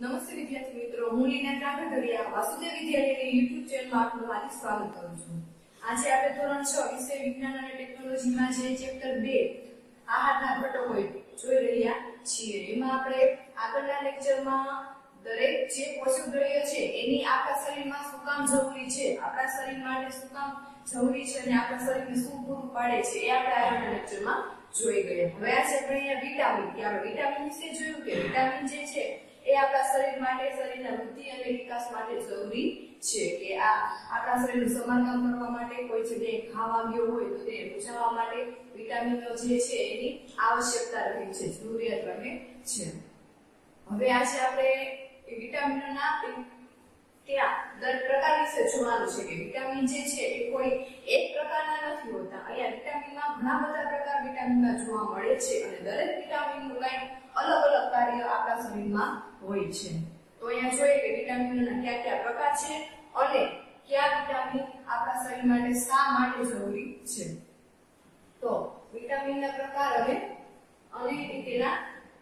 નમસ્તે વિદ્યાર્થી મિત્રો, હું લીના ત્રાગઢરિયા વાસુદેવ વિદ્યાલયની YouTube ચેનલમાં આપનું હાર્દિક સ્વાગત કરું છું. આજે આપણે ધોરણ 6 વિષય વિજ્ઞાન અને ટેકનોલોજીમાં જે ચેપ્ટર 2 આહારના ઘટકો જોઈ રહ્યા છીએ. એમાં આપણે આગળના લેક્ચરમાં દરેક જે પોષક દ્રવ્ય છે એની આપણા શરીરમાં શું કામ જરૂરી છે, આપણા શરીર માટે શું કામ જરૂરી છે અને આપણા શરીરને શું પૂરું પાડે છે એ આપણે આગળના લેક્ચરમાં જોઈ ગયા. હવે આજે આપણે અહીંયા વિટામિન કે આપણે વિટામિન વિશે જોયું કે વિટામિન જે છે એ આપણા શરીર માટે, શરીરના વૃદ્ધિ અને વિકાસ માટે જરૂરી છે. કે આ આપણા શરીરનું સમારકામ કરવા માટે, કોઈ જગ્યાએ ઘા વાગ્યો હોય તો તેને બુજાવવા માટે વિટામિનો જે છે એની આવશ્યકતા રહે છે, જરૂરિયાત રહે છે. હવે આજે આપણે વિટામિનોના કયા દરેક પ્રકાર વિશે જોવાનું છે કે વિટામિન જે છે એ કોઈ એક પ્રકારના નથી હોતા. અહીંયા વિટામિનમાં ઘણા બધા પ્રકાર વિટામિનમાં જોવા મળે છે અને દરેક વિટામિનનું કંઈક અલગ અલગ કાર્ય આપણા શરીરમાં હોય છે. તો અહીંયા જોઈએ કે વિટામિનોના કયા કયા પ્રકાર છે અને કયા વિટામિન આપણા શરીર માટે શા માટે જરૂરી છે. તો વિટામિનના પ્રકાર અને તેના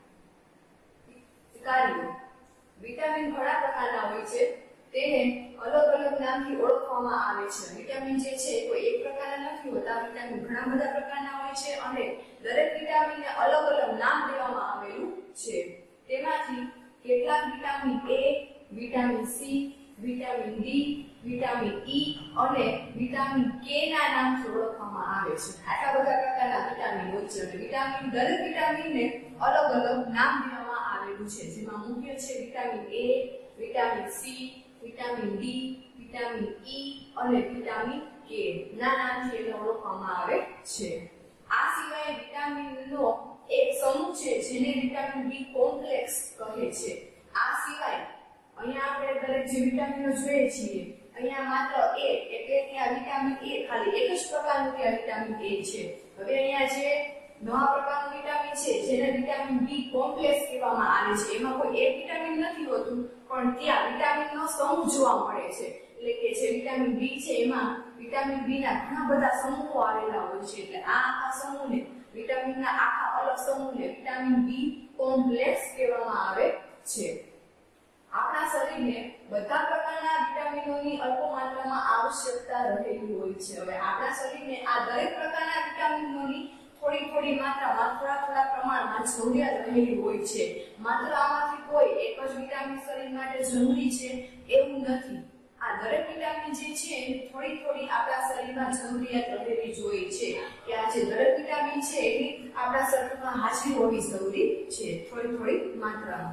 કાર્યો. વિટામિન ઘણા પ્રકારના હોય છે, તેને અલગ અલગ નામથી ઓળખવામાં આવે છે. વિટામિન જે છે કોઈ એક પ્રકારના નથી હોતા, વિટામિન ઘણા બધા પ્રકારના હોય છે અને દરેક વિટામિનને અલગ અલગ નામ દેવામાં આવેલું છે. તેમાંથી કેટલાક vitamin A, vitamin C, vitamin D, vitamin E અને વિટામિન K ના નામથી ઓળખવામાં આવે છે. આટલા બધા પ્રકારના વિટામિન હોય છે અને દરેક વિટામિનને અલગ અલગ નામ દેવામાં આવેલું છે, જેમાં મુખ્ય છે vitamin A, vitamin C, vitamin D, vitamin E અને વિટામિન K ના નામથી એને ઓળખવામાં આવે છે. આ સિવાય વિટામિનનો એક સમૂહ છે જેને વિટામિન બી કોમ્પ્લેક્સ કહે છે. આ સિવાય અહીંયા આપણે દરેક જે વિટામિનો જોઈએ છીએ, અહીંયા માત્ર A એટલે ત્યાં વિટામિન A ખાલી એક જ પ્રકારનું ત્યાં વિટામિન A છે. હવે અહીંયા જે નવા પ્રકારનું વિટામિન છે જેને વિટામિન બી કોમ્પ્લેક્સ કહેવામાં આવે છે, એમાં કોઈ એક વિટામિન નથી હોતું પણ ત્યાં વિટામિનનો સમૂહ જોવા મળે છે. એટલે કે જે વિટામિન બી છે એમાં વિટામિન બી ના ઘણા બધા સમૂહો આવેલા હોય છે. એટલે આ આખા સમૂહને, વિટામિનના આખા અલગ સમૂહને વિટામિન બી કોમ્પ્લેક્સ કહેવામાં આવે છે. આપણા શરીરને બધા પ્રકારના વિટામિનોની અલ્પ માત્રામાં આવશ્યકતા રહેલી હોય છે. હવે આપણા શરીરને આ દરેક પ્રકારના વિટામિનોની થોડી થોડી માત્રામાં, થોડા પ્રમાણમાં જરૂરિયાત રહેલી હોય છે. માત્ર આમાંથી કોઈ એક જ વિટામિન શરીર માટે જરૂરી છે એવું નથી. આ દરેક વિટામિન જે છે એની થોડી થોડી આપણા શરીરમાં જરૂરિયાત રહેલી જોઈએ છે. કે આ જે દરેક વિટામિન છે એની આપણા શરીરમાં હાજરી હોવી જરૂરી છે, થોડી થોડી માત્રામાં.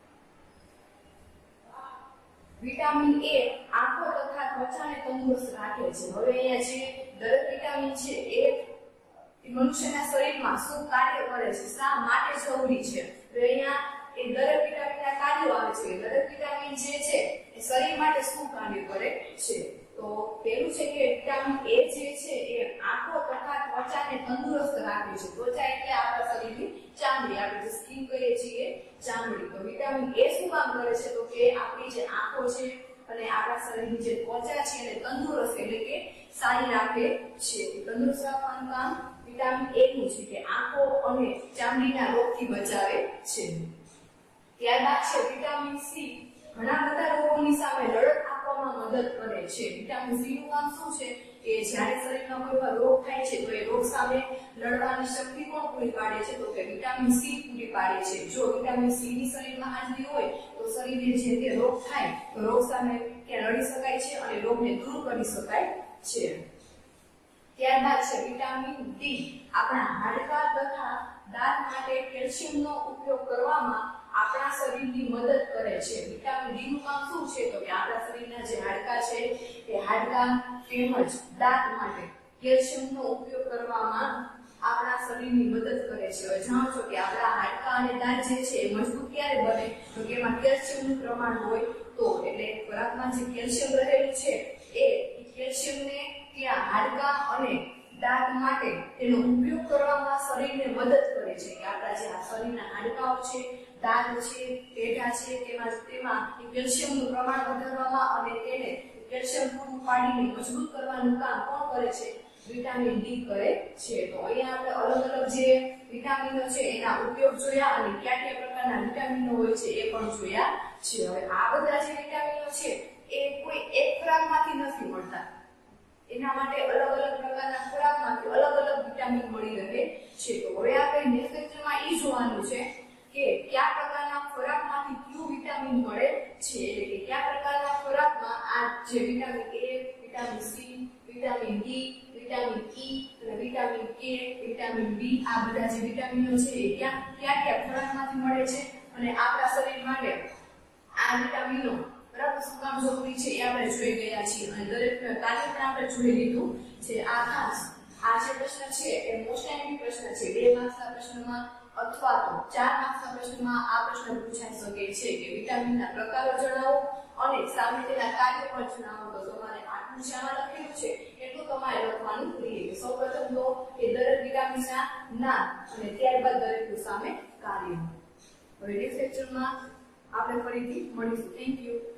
વિટામિન A આંખો તથા ત્વચાને તંદુરસ્ત રાખે છે. હવે અહીંયા જે દરેક વિટામિન છે એ મનુષ્યના શરીરમાં શું કાર્ય કરે છે, શા માટે જરૂરી છે, તો અહીંયા એ દરેક વિટામિનના કાર્યો આવે છે. દરેક વિટામિન જે છે એ શરીર માટે શું કાર્ય કરે છે. તો પહેલું છે કે વિટામિન A જે છે એ આંખો તથા ત્વચાને તંદુરસ્ત રાખે છે. ત્વચા એટલે આપણા શરીરની ચામડી, આપણે જે સ્કિન કહીએ છીએ ચામડી. તો વિટામિન A શું કામ કરે છે, તો કે આપણી જે આંખો છે અને આપણા શરીરની જે ત્વચા છે એને તંદુરસ્ત એટલે કે સારી રાખે છે. તંદુરસ્ત રાખવાનું કામ વિટામિન A નું છે કે આંખો અને ચામડીના રોગથી બચાવે છે. ત્યારબાદ છે વિટામિન C, ઘણા બધા રોગોની સામે લડત આપવામાં મદદ કરે છે. વિટામિન C નું કામ શું છે કે જ્યારે શરીરમાં કોઈ પણ રોગ થાય છે તો એ રોગ સામે લડવાની શક્તિ કોણ પૂરી પાડે છે, તો કે વિટામિન C પૂરી પાડે છે. જો વિટામિન C ની શરીરમાં હાજરી હોય તો શરીરે જે તે રોગ થાય તો રોગ સામે લડી શકાય છે અને રોગને દૂર કરી શકાય છે. ત્યારબાદ છે વિટામિન D, આપણા હાડકાં તથા દાંત માટે કેલ્શિયમનો ઉપયોગ કરવામાં આપણા શરીરની મદદ કરે છે. વિટામિન D નું કામ શું છે, તો કે આપણા શરીરના જે હાડકાં છે એ હાડકાં તેમજ દાંત માટે કેલ્શિયમનો ઉપયોગ કરવામાં આપણા શરીરની મદદ કરે છે. હવે જાણો છો કે આપણા હાડકાં અને દાંત જે છે એ મજબૂત ક્યારે બને, તો કે એમાં કેલ્શિયમનું પ્રમાણ હોય તો. એટલે ખોરાકમાં જે કેલ્શિયમ રહેલું છે એ કેલ્શિયમને ત્યાં હાડકાં અને દાંત માટે તેનો ઉપયોગ કરવામાં શરીરને મદદ કરે છે. કે આપણા જે શરીરના હાડકાઓ છે, દાંત છે, પેઢા છે, તેમાં કેલ્શિયમનું પ્રમાણ વધારવામાં અને તેને કેલ્શિયમ પૂરું પાડીને મજબૂત કરવાનું કામ કોણ કરે છે, વિટામિન D કરે છે. તો અહીંયા આપણે અલગ અલગ જે વિટામિનો છે એના ઉપયોગ જોયા અને કયા કયા પ્રકારના વિટામિનો હોય છે એ પણ જોયા છે. હવે આ બધા જે વિટામિનો છે એ કોઈ એક ખોરાકમાંથી નથી મળતા. એના માટે અલગ અલગ પ્રકારના ખોરાકમાંથી અલગ અલગ વિટામિન મળી રહે છે. તો હવે આપણે નેક્સ્ટ લેક્ચરમાં એ જોવાનું છે કે કયા પ્રકારના ખોરાકમાંથી કયું વિટામિન મળે છે, એટલે કે કયા પ્રકારના ખોરાકમાં આ જે vitamin A, vitamin C, vitamin D, vitamin E અને વિટામિન K, વિટામિન B આ બધા જે વિટામિનો છે એ કયા ખોરાકમાંથી મળે છે અને આપણા શરીર માટે આ વિટામિનો બરાબર શું કામ જરૂરી છે એ આપણે જોઈ ગયા છીએ અને દરેક કાર્ય પણ આપણે જોઈ લીધું છે. આ ખાસ આ જે પ્રશ્ન છે એ મોસ્ટ એમપી પ્રશ્ન છે. 2 માર્ક્સના પ્રશ્નમાં અથવા તો 4 માર્ક્સના પ્રશ્નમાં આ પ્રશ્ન પૂછાઈ શકે છે કે વિટામિનના પ્રકારો જણાવો અને સામે તેના કાર્ય પણ જણાવો. તો તમારે આટલું જે આમાં લખેલું છે એટલું તમારે લખવાનું રહે. સૌપ્રથમ તો એ દરેક વિટામિનના નામ અને ત્યારબાદ દરેકનું સામે કાર્ય. હવે નેક્સ્ટ લેક્ચરમાં આપણે ફરીથી મળીશું. Thank you.